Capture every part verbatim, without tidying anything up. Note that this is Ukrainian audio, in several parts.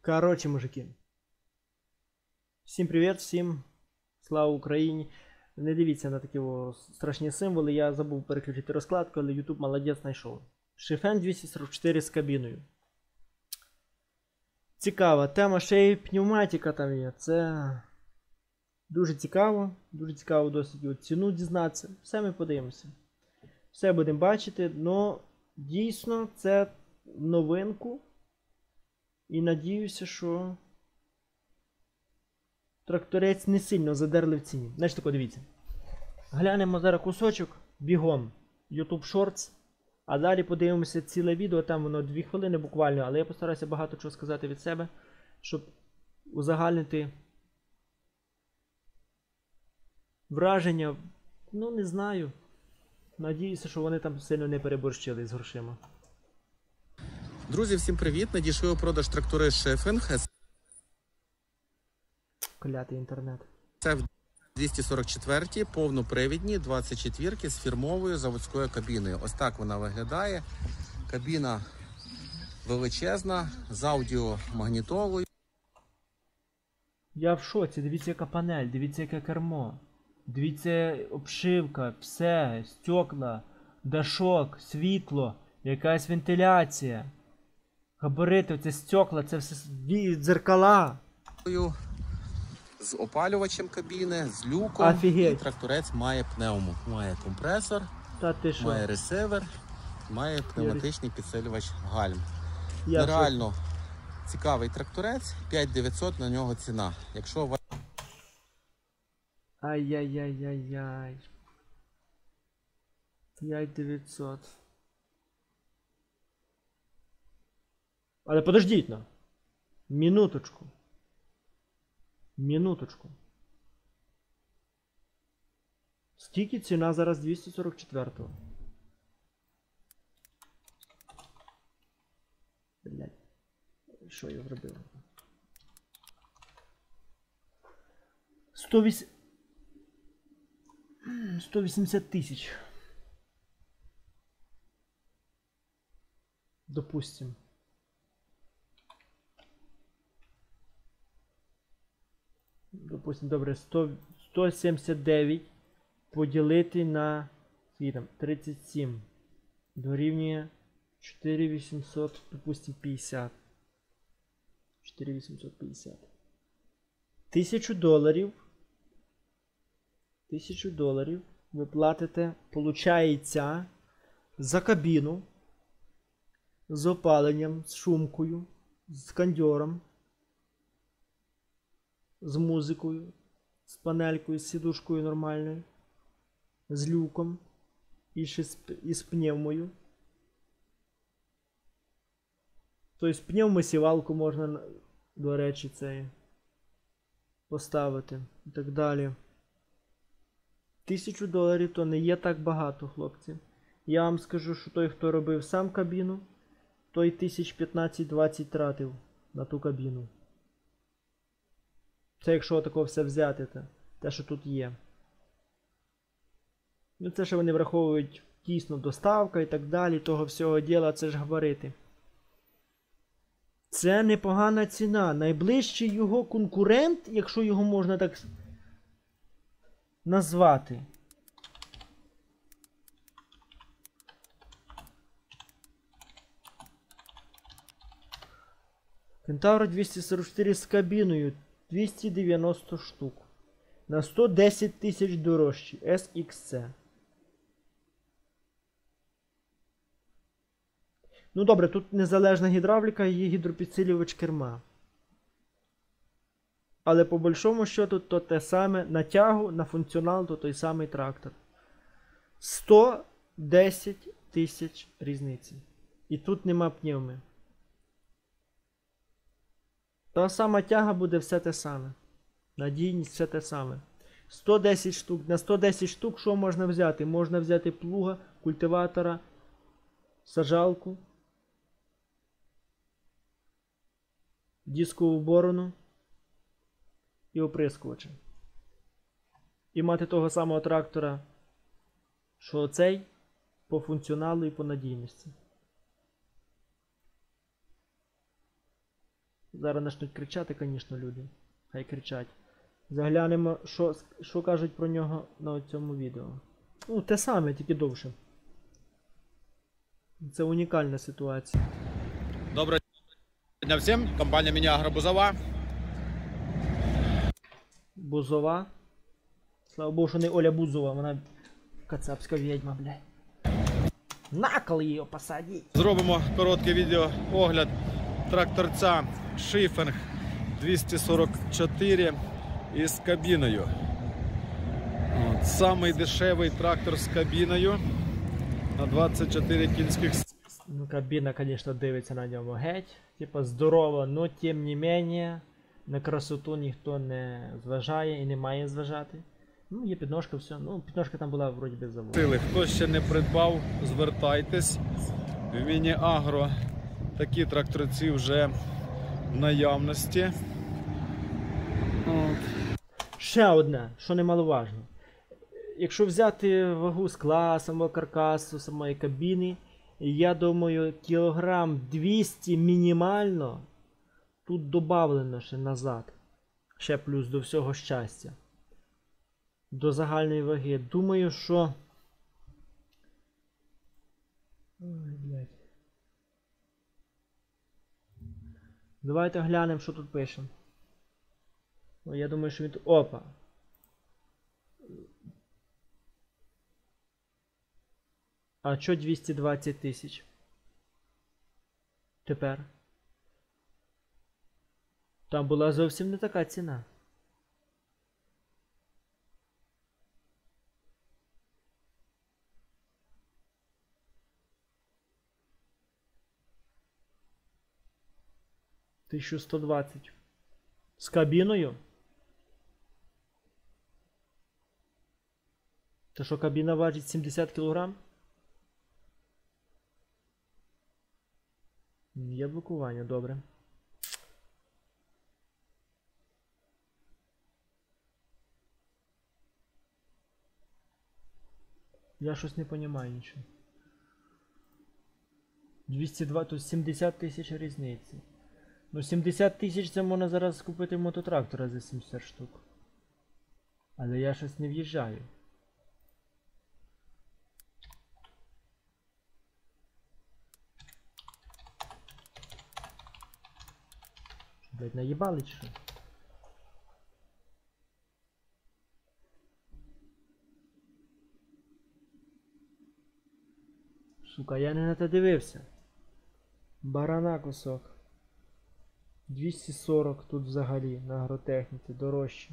Короче, мужики. Всім привіт, всім слава Україні. Не дивіться на такі о, страшні символи. Я забув переключити розкладку, але YouTube молодець знайшов. Шифен двісті сорок чотири з кабіною. Цікава тема, ще й пневматика там є. Це дуже цікаво. Дуже цікаво досить от ціну дізнатися. Все ми подивимося. Все будемо бачити, але дійсно це новинку. І надіюся, що тракторець не сильно задерли в ціні. Значить тако, дивіться. Глянемо зараз кусочок, бігом, YouTube Shorts. А далі подивимося ціле відео, там воно дві хвилини буквально, але я постараюся багато чого сказати від себе, щоб узагальнити враження. Ну, не знаю. Надіюся, що вони там сильно не переборщили з грошима. Друзі, всім привіт! Надійшли у продаж трактори Шифен. Клятий інтернет. Це в двісті сорок чотири повнопривідні двадцять четвірки з фірмовою заводською кабіною. Ось так вона виглядає. Кабіна величезна, з аудіомагнітолою. Я в шоці. Дивіться, яка панель, дивіться, яке кермо. Дивіться, обшивка, все, стекла, дашок, світло, якась вентиляція. Габарити, це стекла, це все дзеркала. З опалювачем кабіни, з люком. Офігеть. І тракторець має пневму. Має компресор, Та ти що? має ресивер, має пневматичний підсилювач гальм. Я Реально цікавий тракторець, п'ять дев'ятсот на нього ціна. Якщо ви... Ай-яй-яй-яй-яй. п'ять дев'ятсот. Але подождіть на. Минуточку. Минуточку. Скільки ціна зараз двісті сорок четвертого? Блять. Що я зробив? сто вісімдесят тисяч. Допустим. Допустим, добре, сто, сто сімдесят дев'ять поділити на там, тридцять сім дорівнює чотири вісімсот, допустим, п'ятдесят. чотири вісімсот п'ятдесят. Тисячу доларів. Тисячу доларів ви платите, получається, за кабіну з опаленням, з шумкою, з кондьором, з музикою, з панелькою, з сідушкою нормальною, з люком і ще з, і з пневмою. Тобто пневмосівалку можна, до речі, це поставити і так далі. Тисячу доларів то не є так багато, хлопці. Я вам скажу, що той, хто робив сам кабіну, той тисяч п'ятнадцять-двадцять тратив на ту кабіну. Це якщо такого все взяти, те, те, що тут є. Ну це, що вони враховують дійсно доставка і так далі, того всього діла, це ж габарити. Це непогана ціна. Найближчий його конкурент, якщо його можна так назвати. Кентавр двісті сорок чотири з кабіною. двісті дев'яносто штук. На сто десять тисяч дорожчі. ес ікс сі. Ну добре, тут незалежна гідравліка і є гідропідсилювач керма. Але по большому счету то те саме на тягу, на функціонал, то той самий трактор. сто десять тисяч різниці. І тут нема пневми. Та сама тяга буде все те саме. Надійність все те саме. сто десять штук. На сто десять штук що можна взяти? Можна взяти плуга, культиватора, саджалку, дискову борону і оприскувача. І мати того самого трактора, що цей, по функціоналу і по надійності. Зараз почнуть кричати, звісно, люди. Хай кричать. Заглянемо, що, що кажуть про нього на цьому відео. Ну, те саме, тільки довше. Це унікальна ситуація. Доброго дня всім, компанія «Міні Агро Бузова». Бузова. Слава Богу, що не Оля Бузова, вона кацапська відьма, блядь. На кол її посадіть. Зробимо короткий відеоогляд тракторця Шифенг двісті сорок чотири із кабіною. От, самий дешевий трактор з кабіною на двадцять чотири кінських сил. Ну, кабіна, звісно, дивиться на ньому геть. Типа здорова, но тим не менее, на красоту ніхто не зважає і не має зважати. Ну, є підножка, все. Ну, підножка там була вроді без заводу. Хто ще не придбав, звертайтесь. В Міні Агро такі тракторці вже в наявності. От. Ще одне, що немаловажно. Якщо взяти вагу скла, самого каркасу, самої кабіни, я думаю, кілограм двісті мінімально тут додавлено ще назад. Ще плюс до всього щастя. До загальної ваги. Думаю, що... Ой, блядь. Давайте глянемо, що тут пише. Ну, я думаю, що він тут... Опа! А чо двісті двадцять тисяч? Тепер? Там була зовсім не така ціна. тисяча сто двадцять. З кабіною? Та що кабіна важить сімдесят кілограм? Є блокування, добре. Я щось не розумію нічого. двісті два, то сімдесят тисяч різниці. Ну сімдесят тисяч це можна зараз купити мототрактора за сімдесят штук. Але я щось не в'їжджаю. Блять, наїбали чи що? Сука, я не на те дивився. Барана кусок. двісті сорок тут взагалі на агротехніці, дорожче.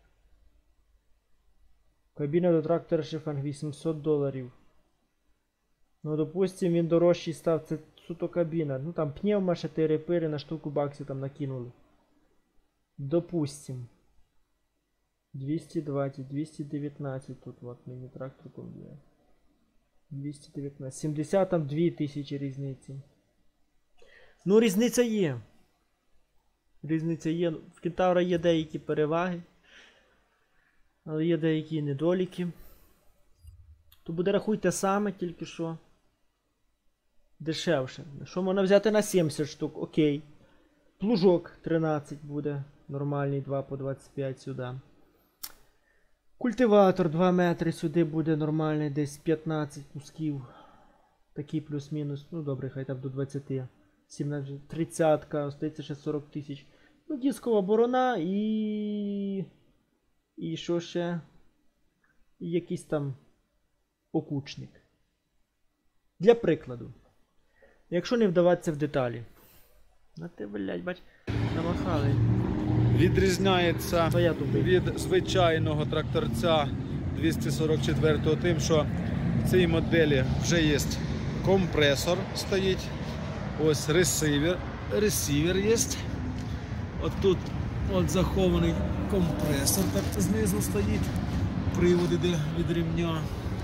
Кабіна до трактора Шифенг вісімсот доларів. Ну, допустим, він дорожчий став, це суто кабіна. Ну там пневма, чотири пири на штуку баксів там накинули. Допустим. двісті двадцять, двісті дев'ятнадцять тут вот міні-трактор комбіє. двісті дев'ятнадцять. сімдесят там дві тисячі різниці. Ну, різниця є. Різниця є. В Кентавра є деякі переваги. Але є деякі недоліки. То буде, рахуйте саме, тільки що дешевше. Що можна взяти на сімдесят штук? Окей. Плужок тринадцять буде. Нормальний, два по двадцять п'ять сюди. Культиватор два метри сюди буде нормальний, десь п'ятнадцять кусків. Такий плюс-мінус. Ну добре, хай там до двадцяти. сімнадцять, тридцять, остається ще сорок тисяч. Ну, дискова борона і... І що ще? І якийсь там окучник. Для прикладу. Якщо не вдаватися в деталі. На ти, блядь, бач, намахали. Відрізняється То я тупий. від звичайного тракторця двісті сорок чотири тим, що в цій моделі вже є компресор стоїть. Ось ресивер. Ресивер є. От тут от захований компресор, так знизу стоїть. Привод іде від рівня.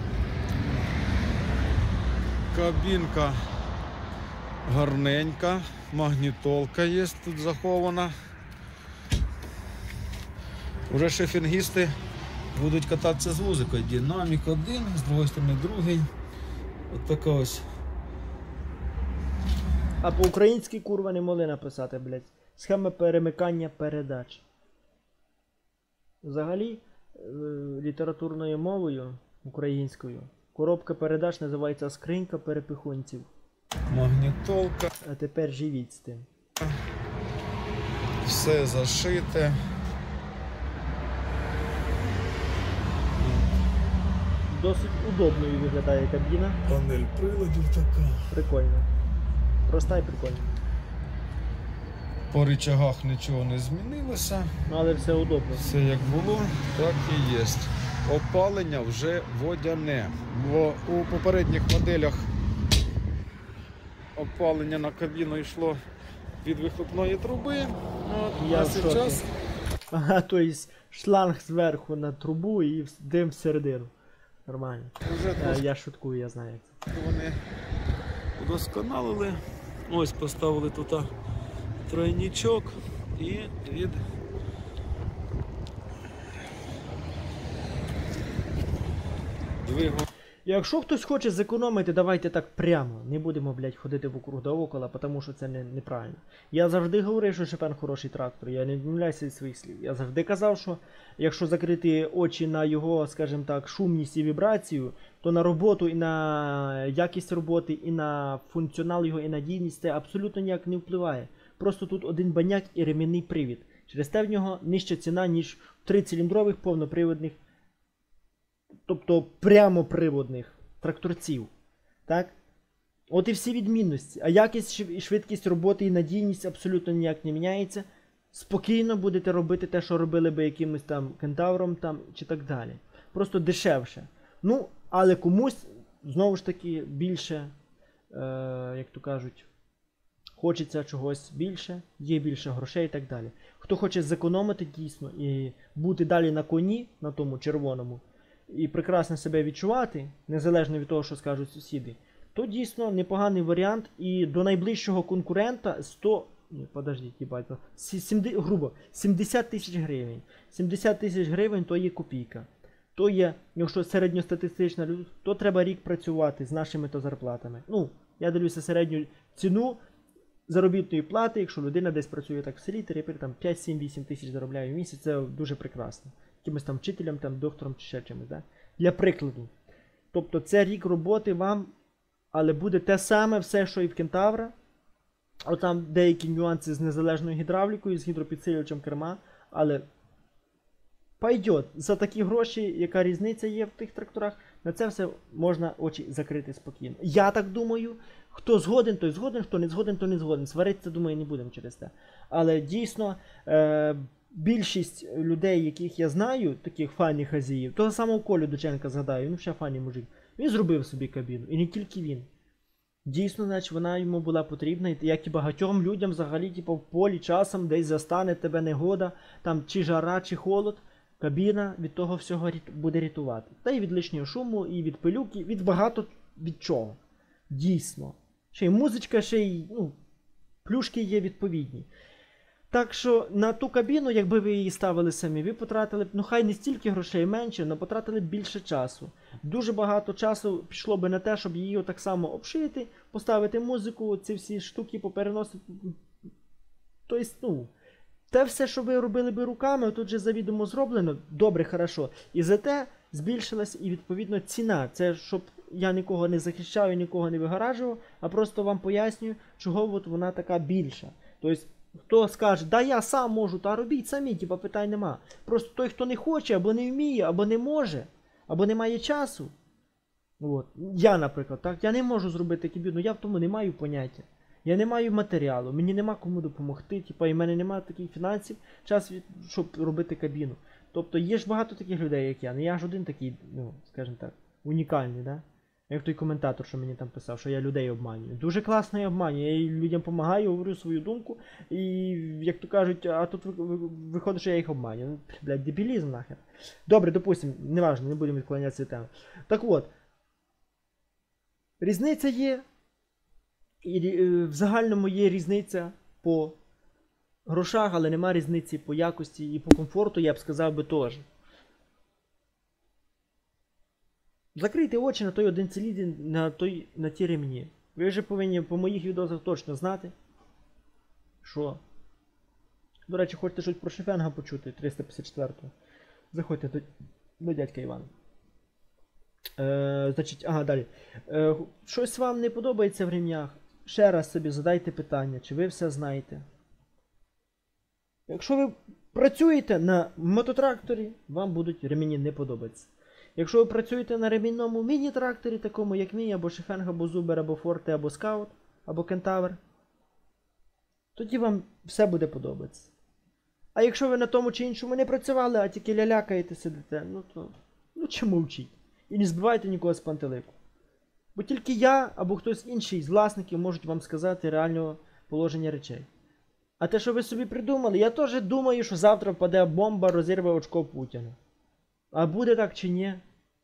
Кабінка гарненька. Магнітолка є тут захована. Уже шифінгісти будуть кататися з музикою. Динамік один, з другої сторони другий. От така ось А по-українськи курва не могли написати, блядь. Схема перемикання передач. Взагалі, е, літературною мовою українською коробка передач називається скринька перепихунців. Магнітолка. А тепер живіть з тим. Все зашите. Досить удобною виглядає кабіна. Панель приладів така. Прикольно. Проста і прикольна. По рычагах нічого не змінилося. Ну але все удобно. Все як було, так і є. Опалення вже водяне. Бо у попередніх моделях опалення на кабіну йшло від вихлопної труби. От, Я а в шокі. зараз Ага, то есть шланг зверху на трубу і в- дим всередину. Нормально. вже Е, трошки я шуткую, я знаю. як це. вони удосконалили. Ось поставили тут тройничок і від двигу. Якщо хтось хоче зекономити, давайте так прямо. Не будемо, блядь, ходити вокруг да около, тому що це не, неправильно. Я завжди говорив, що Шопен хороший трактор, я не відмовляюся від своїх слів. Я завжди казав, що якщо закрити очі на його, скажімо так, шумність і вібрацію, то на роботу і на якість роботи, і на функціонал його, і надійність це абсолютно ніяк не впливає. Просто тут один баняк і ремінний привід. Через те в нього нижча ціна, ніж трициліндрових повноприводних, тобто прямоприводних тракторців. Так? От і всі відмінності. А якість і швидкість роботи і надійність абсолютно ніяк не міняється. Спокійно будете робити те, що робили би якимось там кентавром там, чи так далі. Просто дешевше. Ну, але комусь, знову ж таки, більше, е, як то кажуть, хочеться чогось більше, є більше грошей і так далі. Хто хоче зекономити дійсно і бути далі на коні, на тому червоному, і прекрасно себе відчувати, незалежно від того, що скажуть сусіди, то дійсно непоганий варіант. І до найближчого конкурента сто... Ні, подождіть, їбать, сімдесят, грубо, сімдесят тисяч гривень. сімдесят тисяч гривень то є копійка. То є, якщо середньостатистична людина, то треба рік працювати з нашими то зарплатами. Ну, я дивлюся середню ціну заробітної плати, якщо людина десь працює так в селі, там п'ять, сім, вісім тисяч заробляє в місяць, це дуже прекрасно. Якимось там вчителям, там, доктором чи ще чимось, да? Для прикладу. Тобто це рік роботи вам, але буде те саме все, що і в Кентавра. От там деякі нюанси з незалежною гідравлікою, з гідропідсилювачем керма, але пойдет. За такі гроші, яка різниця є в тих тракторах, на це все можна очі закрити спокійно. Я так думаю. Хто згоден, той згоден, хто не згоден, то не згоден. Сваритися, думаю, не будемо через це. Але дійсно, е, більшість людей, яких я знаю, таких файних хазіїв, того самого Колю Дученка згадаю, він ще файний мужик, він зробив собі кабіну. І не тільки він. Дійсно, значить, вона йому була потрібна, як і багатьом людям взагалі, типу, в полі часом десь застане тебе негода, там чи жара, чи холод, кабіна від того всього буде рятувати. Та й від лишнього шуму, і від пилюки, від багато від чого. Дійсно. Ще й музичка, ще й, ну, плюшки є відповідні. Так що на ту кабіну, якби ви її ставили самі, ви потратили б, ну хай не стільки грошей менше, але потратили б більше часу. Дуже багато часу пішло би на те, щоб її так само обшити, поставити музику, ці всі штуки попереносити. Тобто, ну, те все, що ви робили би руками, тут же завідомо зроблено, добре, хорошо. І за те збільшилась і відповідно ціна. Це щоб я нікого не захищав і нікого не вигаражував, а просто вам пояснюю, чого от вона така більша. Тобто, хто скаже, да я сам можу, та робіть самі, типа питань нема. Просто той, хто не хоче, або не вміє, або не може, або не має часу. От. Я, наприклад, так, я не можу зробити кабіну, я в тому не маю поняття. Я не маю матеріалу, мені нема кому допомогти, типа, і в мене немає таких фінансів, час, щоб робити кабіну. Тобто є ж багато таких людей, як я. Не я ж один такий, ну, скажімо так, унікальний, да? Як той коментатор, що мені там писав, що я людей обманюю. Дуже класно я обманюю, я людям допомагаю, говорю свою думку, і, як то кажуть, а тут виходить, що я їх обманюю. Ну, блядь, дебілізм нахер. Добре, допустимо, неважно, не будемо відклонятися від теми. Так от, різниця є, і в загальному є різниця по грошах, але нема різниці по якості і по комфорту, я б сказав би теж. Закрийте очі на той один циліндр, на, той, на ті ремні. Ви вже повинні по моїх відосах точно знати, що. До речі, хочете щось про Шефенга почути, триста п'ятдесят четвертого. Заходьте до, до дядька Івана. Е, значить, ага, далі. Е, щось вам не подобається в ремнях? Ще раз собі задайте питання, чи ви все знаєте. Якщо ви працюєте на мототракторі, вам будуть ремені не подобатися. Якщо ви працюєте на ремінному міні-тракторі, такому як мій, або Шефенг, або Зубер, або Форте, або Скаут, або Кентавр, тоді вам все буде подобатися. А якщо ви на тому чи іншому не працювали, а тільки лялякаєте, сидите, ну то, ну чому вчіть? І не збивайте нікого з пантелику. Бо тільки я або хтось інший з власників можуть вам сказати реального положення речей. А те, що ви собі придумали, я теж думаю, що завтра впаде бомба, розірве очко Путіна. А буде так чи ні?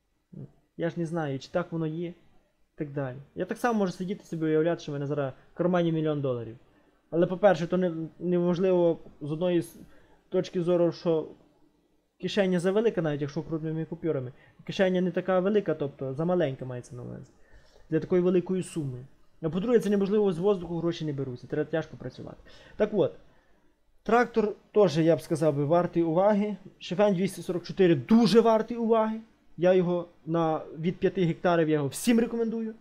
Я ж не знаю, чи так воно є, і так далі. Я так само можу сидіти собі і уявляти, що в мене зараз в кармані мільйон доларів. Але, по-перше, то не, неможливо з одної точки зору, що кишеня завелика, навіть якщо крупними купюрами. Кишеня не така велика, тобто замаленька мається на увазі. Для такої великої суми. А по-друге, це неможливо, з воздуху гроші не беруться, треба тяжко працювати. Так от, трактор теж, я б сказав, би, вартий уваги. Шефен двісті сорок чотири дуже вартий уваги. Я його на, від п'яти гектарів я його всім рекомендую.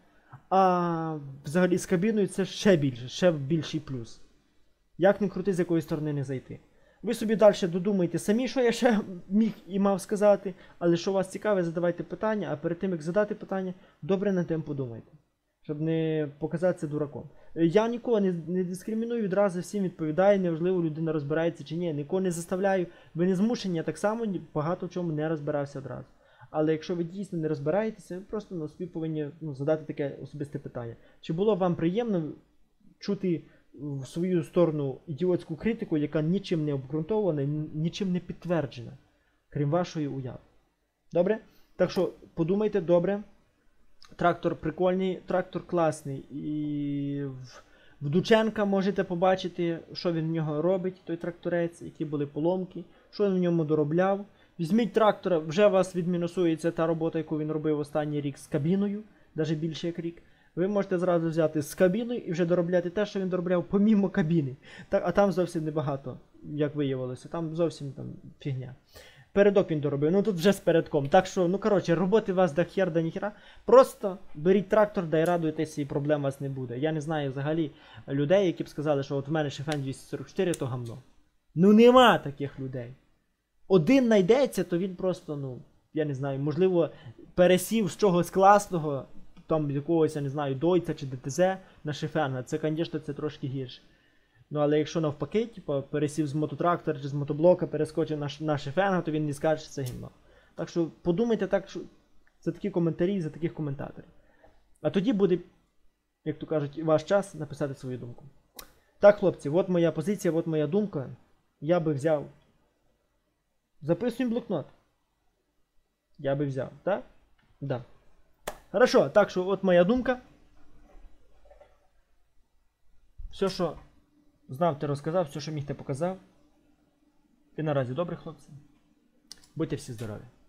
А взагалі з кабіною це ще більше, ще більший плюс. Як не крути, з якої сторони не зайти. Ви собі далі додумайте самі, що я ще міг і мав сказати, але що вас цікаве, задавайте питання, а перед тим, як задати питання, добре над тим подумайте. Щоб не показатися дураком. Я нікого не, не дискриміную, відразу всім відповідаю, неважливо, людина розбирається чи ні. Нікого не заставляю, ви не змушені, я так само багато в чому не розбирався одразу. Але якщо ви дійсно не розбираєтеся, ви просто ну, собі повинні ну, задати таке особисте питання. Чи було вам приємно чути в свою сторону ідіотську критику, яка нічим не обґрунтована, нічим не підтверджена, крім вашої уяви? Добре? Так що подумайте добре. Трактор прикольний, трактор класний. І в, в Дученка можете побачити, що він в нього робить, той тракторець, які були поломки, що він в ньому доробляв. Візьміть трактора, вже у вас відмінусується та робота, яку він робив останній рік з кабіною, навіть більше як рік. Ви можете зразу взяти з кабіною і вже доробляти те, що він доробляв помімо кабіни. Так, а там зовсім небагато, як виявилося, там зовсім там фігня. Передок він доробив, ну тут вже з передком. Так що, ну коротше, роботи у вас до хер, до ніхера. Просто беріть трактор, да й радуйтеся, і проблем у вас не буде. Я не знаю взагалі людей, які б сказали, що от в мене Шефен двісті сорок чотири, то гамно. Ну нема таких людей. Один знайдеться, то він просто, ну, я не знаю, можливо, пересів з чогось класного, там якогось, я не знаю, Дойця чи ДТЗ на Шефена. Це, звісно, це трошки гірше. Ну, але якщо навпаки, типу, пересів з мототрактора чи з мотоблока, перескочив на, на Шефена, то він не скаже, що це гімно. Так що подумайте так, що за такі коментарі, за таких коментаторів. А тоді буде, як то кажуть, ваш час написати свою думку. Так, хлопці, от моя позиція, от моя думка. Я би взяв. Записуємо блокнот. Я би взяв, так? Да. Хорошо, так що от моя думка. Все, що знав, ти розказав, все, що міг, ти показав. І наразі добре, хлопці. Будьте всі здорові.